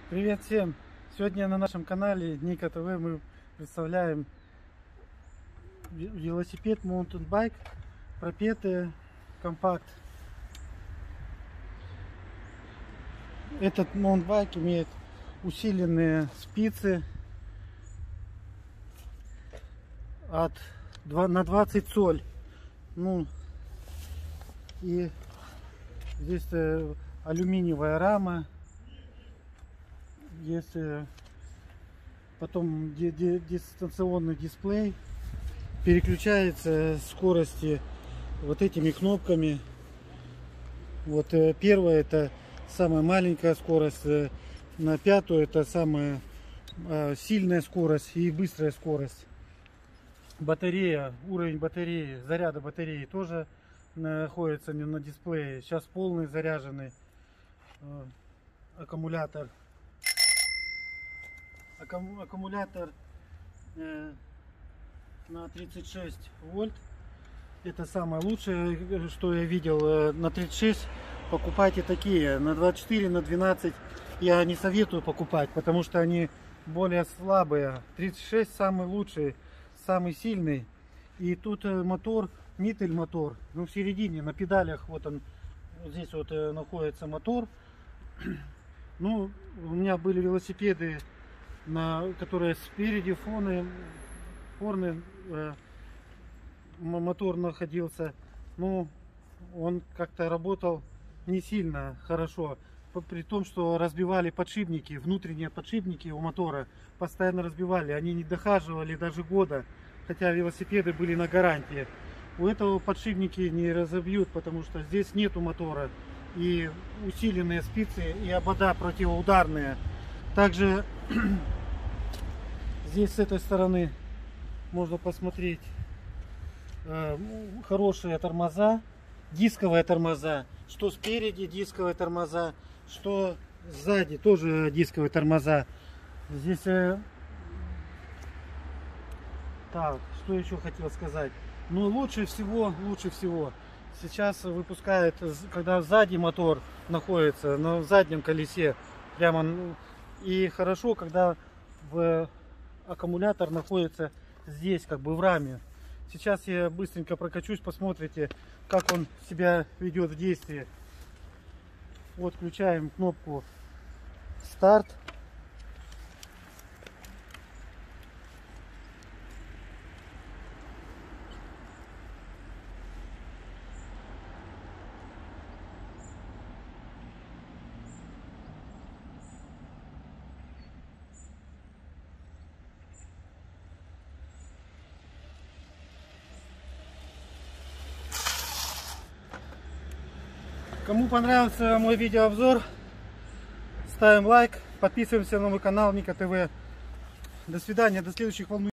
Привет всем! Сегодня на нашем канале Ника ТВ мы представляем велосипед Mountain Bike Propetia Compact. Этот Mountain Bike имеет усиленные спицы на 20 соль. Ну и здесь алюминиевая рама. Есть потом дистанционный дисплей, переключается скорости вот этими кнопками. Вот первая это самая маленькая скорость, на пятую это самая сильная скорость и быстрая скорость. Батарея, уровень батареи, заряда батареи тоже находится на дисплее. Сейчас полный заряженный аккумулятор. Аккумулятор на 36 вольт. Это самое лучшее, что я видел. На 36 покупайте такие. На 24, на 12 я не советую покупать, потому что они более слабые. 36 самый лучший, самый сильный. И тут мотор, нитель мотор. Ну, в середине, на педалях, вот он, вот здесь вот находится мотор. Ну, у меня были велосипеды, которые спереди мотор находился. Ну, он как-то работал не сильно хорошо, при том, что разбивали подшипники, внутренние подшипники у мотора постоянно разбивали, они не дохаживали даже года, хотя велосипеды были на гарантии. У этого подшипники не разобьют, потому что здесь нету мотора, и усиленные спицы, и обода противоударные. Также здесь с этой стороны можно посмотреть хорошие тормоза, дисковые тормоза, что спереди дисковые тормоза, что сзади тоже дисковые тормоза. Здесь так, что еще хотел сказать. Ну, лучше всего сейчас выпускают, когда сзади мотор находится на заднем колесе прямо, и хорошо, когда аккумулятор находится здесь, как бы в раме. Сейчас я быстренько прокачусь, посмотрите, как он себя ведет в действии. Вот включаем кнопку старт. Кому понравился мой видеообзор, ставим лайк, подписываемся на мой канал Ника ТВ. До свидания, до следующих волнующих.